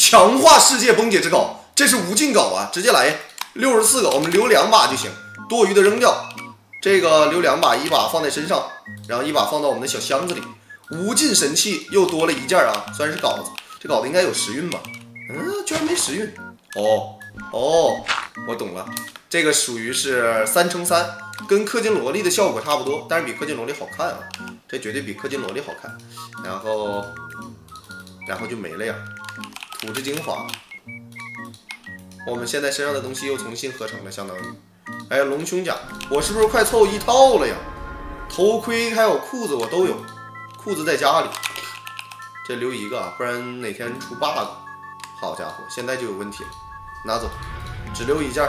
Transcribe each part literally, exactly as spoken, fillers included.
强化世界崩解之镐，这是无尽镐啊！直接来六十四个，我们留两把就行，多余的扔掉。这个留两把，一把放在身上，然后一把放到我们的小箱子里。无尽神器又多了一件啊，虽然是镐子，这镐子应该有时运吧？嗯，居然没时运。哦哦，我懂了，这个属于是三乘三，跟氪金萝莉的效果差不多，但是比氪金萝莉好看啊，这绝对比氪金萝莉好看。然后，然后就没了呀。土之精华，我们现在身上的东西又重新合成了，相当于。还有龙胸甲，我是不是快凑一套了呀？头盔还有裤子我都有，裤子在家里，这留一个啊，不然哪天出 bug。好家伙，现在就有问题了，拿走，只留一件。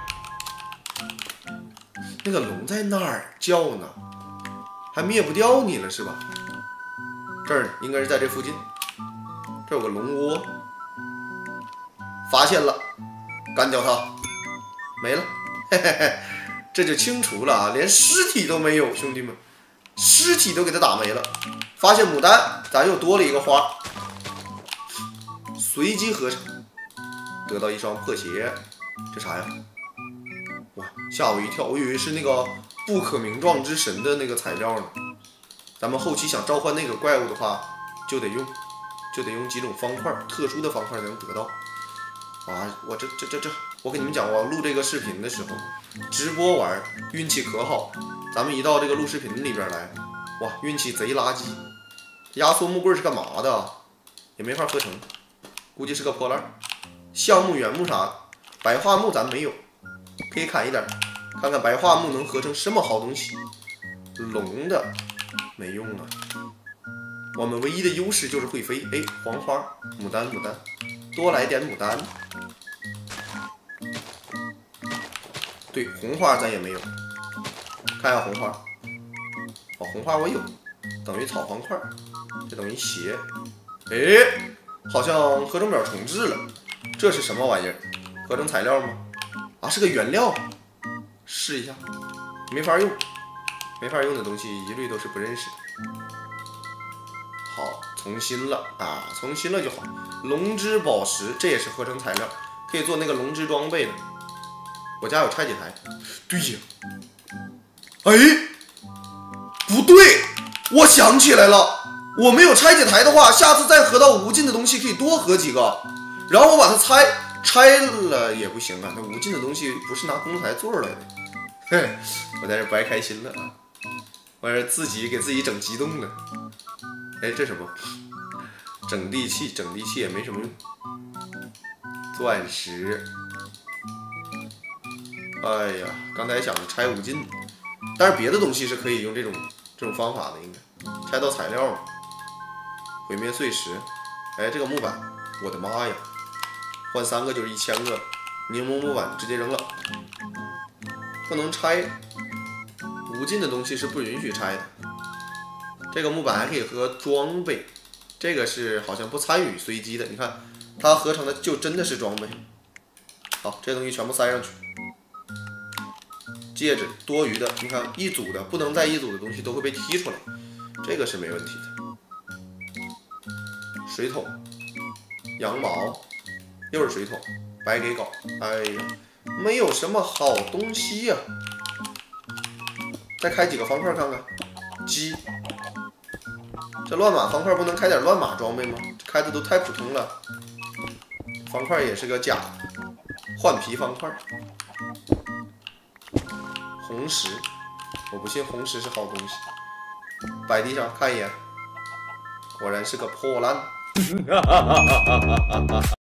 那个龙在那儿叫呢，还灭不掉你了是吧？这儿应该是在这附近，这有个龙窝，发现了，干掉它，没了。嘿嘿嘿，这就清除了啊，连尸体都没有，兄弟们，尸体都给他打没了。发现牡丹，咱又多了一个花，随机合成，得到一双破鞋，这啥呀？哇，吓我一跳，我以为是那个不可名状之神的那个材料呢。咱们后期想召唤那个怪物的话，就得用，就得用几种方块，特殊的方块才能得到。啊，我这这这这，我跟你们讲，我录这个视频的时候，直播玩运气可好，咱们一到这个录视频里边来，哇，运气贼垃圾。压缩木棍是干嘛的？也没法合成，估计是个破烂。橡木、原木啥，白桦木咱没有，可以砍一点，看看白桦木能合成什么好东西。龙的没用啊，我们唯一的优势就是会飞。哎，黄花、牡丹、牡丹。多来点牡丹，对，红花咱也没有，看一下红花，哦，红花我有，等于草黄块，这等于鞋，哎，好像合成表重置了，这是什么玩意儿？合成材料吗？啊，是个原料，试一下，没法用，没法用的东西一律都是不认识的。好，重新了啊，重新了就好。龙之宝石，这也是合成材料，可以做那个龙之装备的。我家有拆解台。对呀，哎，不对，我想起来了，我没有拆解台的话，下次再合到无尽的东西可以多合几个，然后我把它拆拆了也不行啊，那无尽的东西不是拿公仔做来的。嘿，我在这不爱开心了啊，我这自己给自己整激动了。哎，这什么？整地器，整地器也没什么用。钻石，哎呀，刚才想着拆无尽，但是别的东西是可以用这种这种方法的，应该拆到材料嘛。毁灭碎石，哎，这个木板，我的妈呀，换三个就是一千个，柠檬木板直接扔了，不能拆，无尽的东西是不允许拆的。这个木板还可以合装备，这个是好像不参与随机的，你看它合成的就真的是装备。好，这东西全部塞上去。戒指多余的，你看一组的不能在一组的东西都会被踢出来，这个是没问题的。水桶、羊毛，又是水桶，白给搞，哎呀，没有什么好东西呀、啊。再开几个方块看看，鸡。这乱码方块不能开点乱码装备吗？这开的都太普通了。方块也是个假的，换皮方块。红石，我不信红石是好东西。摆地上看一眼，果然是个破烂。